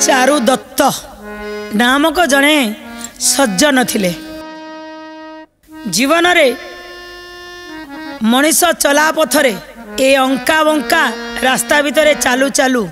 चारु दत्त नामक जड़े सज्जन थिले। जीवन रे मनीष चला पथरे ए अंका बंका रास्ता भितर चालू चालू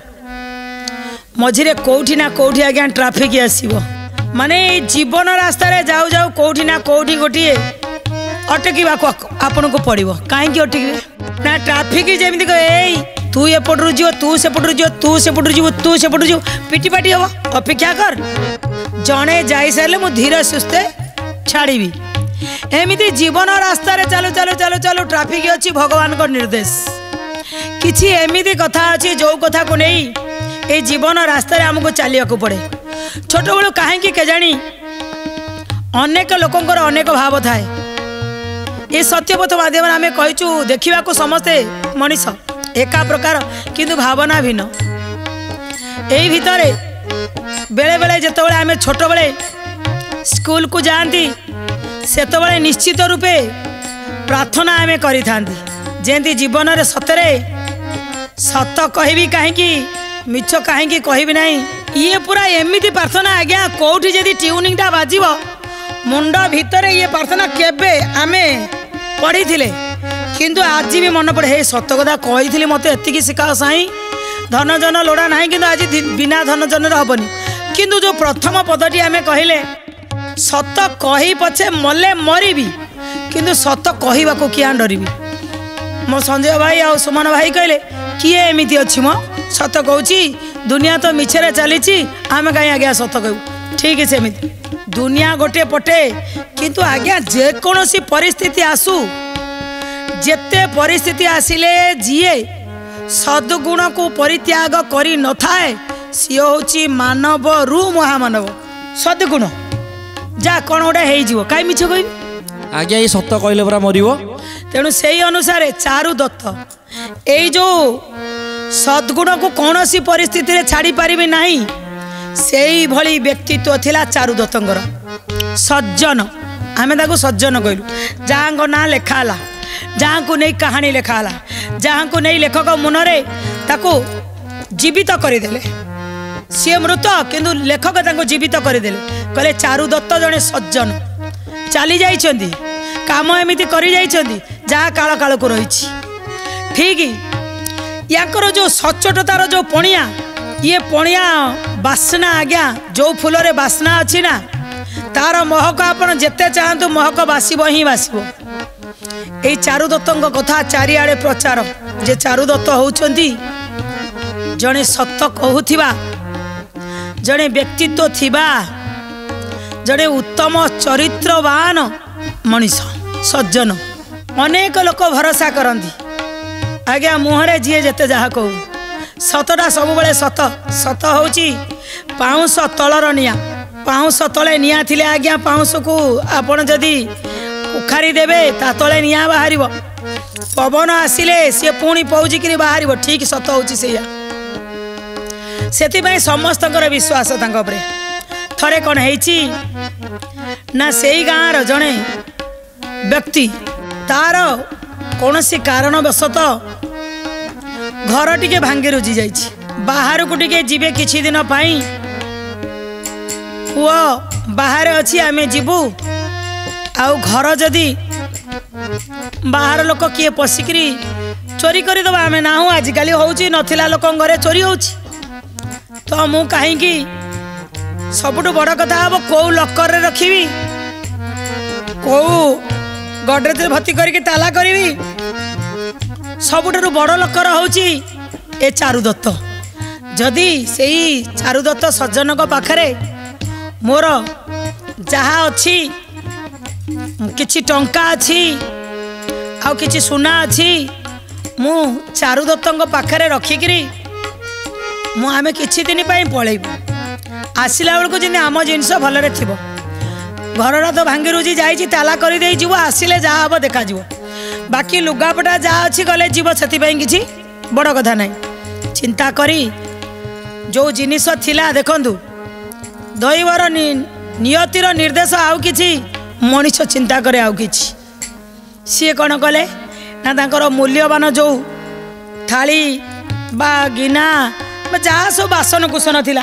मझिरे कोठी ना कोठी आज्ञा ट्राफिक आसीबो माने जीवन रास्ता रे जाऊ जाऊ कोठी ना कोठी गोटिए अटकीवा आपन को पड़ो कहीं अटके ना ट्राफिक जमी ए तू एपटू जीव तू सेपटू जीव तू सेपटू जीव तू सेपटू जीव पिटी पाटी हम अपेक्षा कर जड़े जाई सारे मु धीरे सुस्थे छाड़ी एमती जीवन रास्ता रे चालू चालू चालू चालू ट्राफिक अच्छी भगवान को निर्देश किछि एमती कथा अच्छी जो कथा को नहीं ये जीवन रास्ता रे हमको चलिया को पड़े छोट बड़ू कहीं केजाणी अनेक लोकंर अनेक भाव थाए ये सत्यपथ माध्यम आम कहीचु देखा को समस्ते मनीष एका प्रकार किंतु भावना भिन्न यही भितर बेले बेले जिते आम छोट बेले स्कूल को जाती सेतबे निश्चित रूपे प्रार्थना आम करी जेंती जीवन रे सतरे सत कहबी कहीं मिछ कहीं कहबी नहीं ये पूरा एमती प्रार्थना आज्ञा कौटी जदि ट्यूनिंग टा बाजिब मुंड भितर ये प्रार्थना केबे आमे पढ़ी थिले किंतु आज भी मन पड़े हे सत कथा कही मत एति शिखा साई धन जन लोड़ा ना कि आज बिना धन जन हेनी किंतु जो प्रथम पदटी आम कहले सत कही पछे मले मरबी किंतु सत कहवा को क्या डरबी मो संजय भाई आ सुमन भाई कहले किए एमती अच्छी मो सत कहूँ दुनिया तो मिछरे चली आम कहीं आज्ञा सत कहू ठीक से दुनिया गोटे पटे किंतु आज्ञा जेकोसी परिस्थिति आसू जेते परिस्थिति आसिले जीए सद्गुण को परित्याग करी न थाए सी हूँ मानव रु महामानव सद्गुण जा कौन गोटे कहीं मिछ कह आज्ञा ये सत कहले परा मरिबो तेणु से अनुसार चारु दत्त यही जो सद्गुण को कौन सी परिस्थिति रे छाड़ी पारिबे नहीं से भली व्यक्तित्व थिला चारु दत्तर सज्जन आमे ताको सज्जन कहलु जहाँ ना लेखाला जहाँ को नहीं कहानी लेखाला जहाँ को नहीं लेखक मनरे ताको जीवित करदेले सी मृत किंतु लेखक ताको जीवित करदेले कहले चारु दत्त जड़े सज्जन चली जाइछंती काम एमिति करी जाइछंती जहाँ काल काल को रही ठीक याकर जो सचोटतार जो पणिया ये पणिया बासना आज्ञा जो फूल रे बासना अच्छी ना तार महक आपण जेते चाहतु महक बासिब ही बासिब यही चारुदत्त कथा चारिआडे प्रचार जे चारुदत्त होउछंती जड़े सत कहूथिबा जड़े व्यक्तित्व थिबा जड़े उत्तम चरित्रवान मनीष सज्जन अनेक लोक भरोसा करती आज्ञा मुहरे जी जेते जहा कहू सतटा सब बड़े सत सत होची पाउंस तलर निया पाउंस तले निया थिले आज्ञा पाउंस को आपण जदि उखारी देबे ता तले निया बाहर पवन आसिले सी पुणी पौजिकी बाहर ठीक सत होची सेया सेति समस्तकर विश्वास तांको उपरे थरे कौन हेची ना सेई गाँव रो जणे व्यक्ति तार कौन सी कारणवशत घर टिके भांगी रुझी जाइछि बाहर को टिके जीवे किछि दिन पाई पुओ बाहर अच्छी आमे जीवु आउ घर जदि बाहर लोक किए पशिकी चोरी करदे आम ना आजिकल होची नथिला लोक घरे चोरी होची तो मु कहीं सबुठ बड़ कथा हम कौ लकर रखी कौ गडरेज भर्ती करके ताला करी सबुठ बड़ लकर होची ए चारुदत्त जदि से चारुदत्त सज्जन पाखरे मोर जहाँ अच्छी किछि टंका अच्छी आउ किछि सुना अच्छी मु चारुदत्त पाखरे रखिकी मु आमे किछि दिन पाई पळेबू आसिला बेलू जमी आम जिनस भलरे थी घरटा तो भांगी रुझी जाइए ताला कर जीव आसिले जहाँ हम देखा बाकी लुगापटा जहाँ अच्छी गले जीव से किसी बड़ कथा ना चिंता करी जो जिनिस थिला देखंतु दैवर नियतिर निर्देश आउ किछि मनीष चिंता करे आउ किछि सी कौन कले ना तांकर मूल्यवान जो थाली बा गिना जहाँ सब बासन कुसन थिला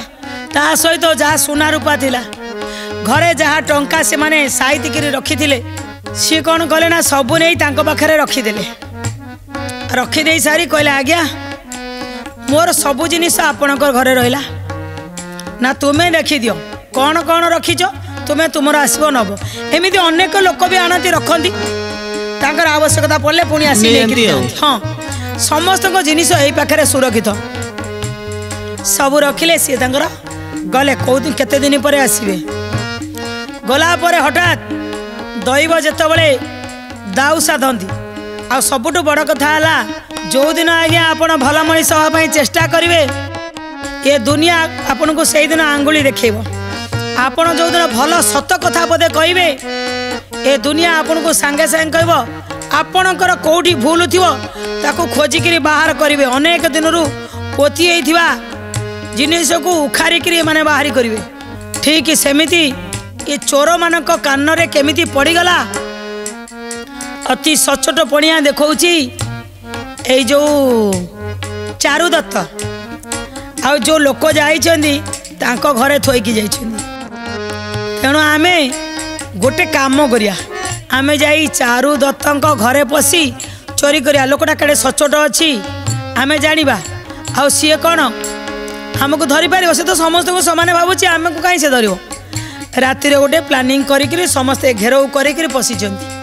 ता सहित जहाँ सुना रूपा थिला घरे जहाँ टंका से माने साइतिकी रखिथिले सी कौन कले ना सबू नहीं तांको पाखरे रखीदेले रखीदे सारी कहले आज्ञा मोर सबू जिनिस आपणकर घरे रहिला ना तुम्हें देखी दियो कौन कौन रखीच तुम्हें तुमर आसब नब एमती अनेक लोक भी आनती रखती तांकर आवश्यकता पड़े पुणी आसी हाँ समस्त जिनिस यही पाखे सुरक्षित सबू रखिले सी गले कौ केते दिन पर आसबे गला पर हठात दैव जेतबले दाऊ साधती आ सबुठु बड़ कथा है जो दिन आज्ञा आपण भल मनीष होगापी चेष्टा करेंगे ये दुनिया आपन को से दिन आंगुली देखेब आपण जो दिन भल सत कथा पदे कहे ये दुनिया आपन को सांगे सांगे कह आपणकर कौटी भूल थो खोजिक बाहर करेंगे अनेक दिन पोती होता जिनिस को उखारिकी माने बाहरी करेंगे ठीक सेमिति ये चोर मान कान रे केमिति पड़गला अति सचोट पणिया देखौची ए जो चारु दत्त आ जो लोक जाइछन्दी तांको घरे थोइकी जाइछन्दी तेणु आमे गोटे काम करिया आमे जाई चारु दत्तंको घरे पसी चोरी करिया लोकटा केड़े सचोट अछि आमे जानिबा आ सी कौन आमको धरी पार से तो समस्त को समान भावुची आमको कहीं से धरियो राति रे गोटे प्लानिंग करी समस्ते घेराव करी पशिचंती